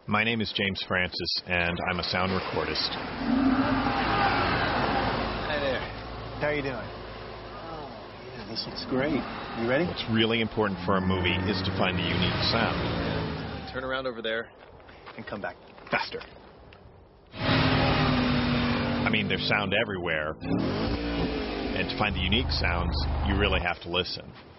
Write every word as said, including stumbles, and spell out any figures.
My name is James Francis, and I'm a sound recordist. Hi there. How are you doing? Oh, yeah, this looks great. You ready? What's really important for a movie is to find the unique sound. Turn around over there and come back faster. I mean, there's sound everywhere, and to find the unique sounds, you really have to listen.